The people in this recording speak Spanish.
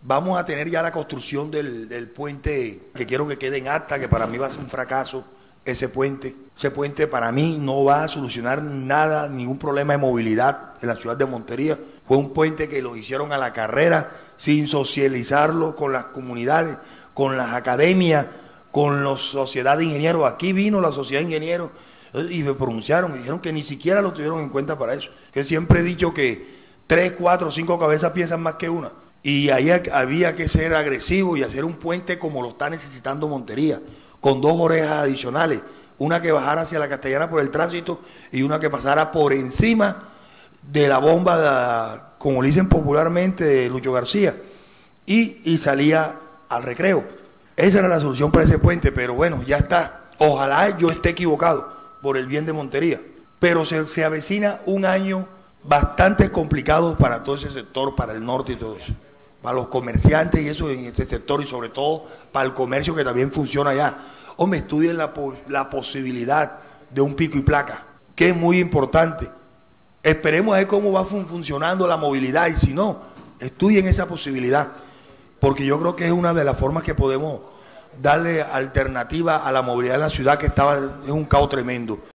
Vamos a tener ya la construcción del puente, que quiero que quede en acta, que para mí va a ser un fracaso ese puente. Ese puente para mí no va a solucionar nada, ningún problema de movilidad en la ciudad de Montería. Fue un puente que lo hicieron a la carrera, sin socializarlo con las comunidades, con las academias, con la sociedad de ingenieros. Aquí vino la sociedad de ingenieros y me pronunciaron, me dijeron que ni siquiera lo tuvieron en cuenta para eso. Que siempre he dicho que 3, 4, 5 cabezas piensan más que una. Y ahí había que ser agresivo y hacer un puente como lo está necesitando Montería, con 2 orejas adicionales, una que bajara hacia la Castellana por el tránsito y una que pasara por encima de la bomba, como le dicen popularmente, de Lucho García, y salía al Recreo. Esa era la solución para ese puente, pero bueno, ya está. Ojalá yo esté equivocado por el bien de Montería, pero se avecina un año bastante complicado para todo ese sector, para el norte y todo eso, para los comerciantes y eso en ese sector, y sobre todo para el comercio que también funciona allá. Hombre, estudien la posibilidad de un pico y placa, que es muy importante. Esperemos a ver cómo va funcionando la movilidad, y si no, estudien esa posibilidad, porque yo creo que es una de las formas que podemos darle alternativa a la movilidad de la ciudad, que es un caos tremendo.